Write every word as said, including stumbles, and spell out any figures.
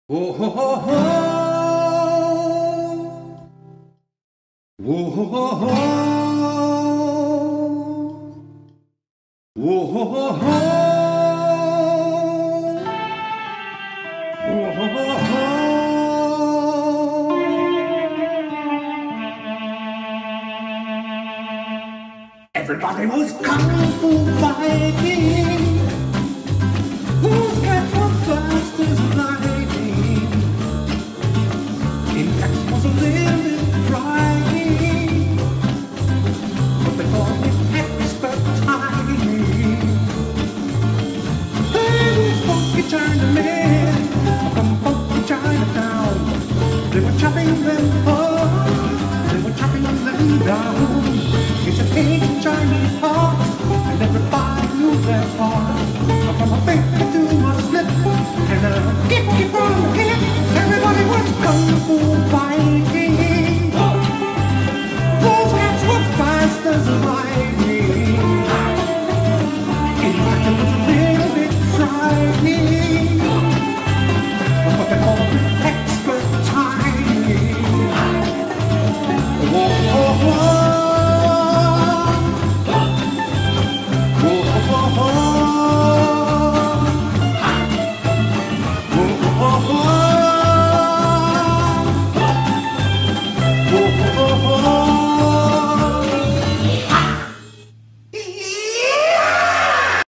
Whoa, ho, ho, ho. Whoa, ho, ho, ho. Whoa, ho, ho, ho. Whoa, ho, ho, ho. Everybody was kung fu fighting. Who's got the fastest lightning? In fact, was a little bit crying, but they called it expert timing. Hey, these funky Chinamen from funky Chinatown, they were chopping them up, they were chopping them down. It's a big Chinese heart, and everybody knew their part. From a finger to a slip, and a kick from the head.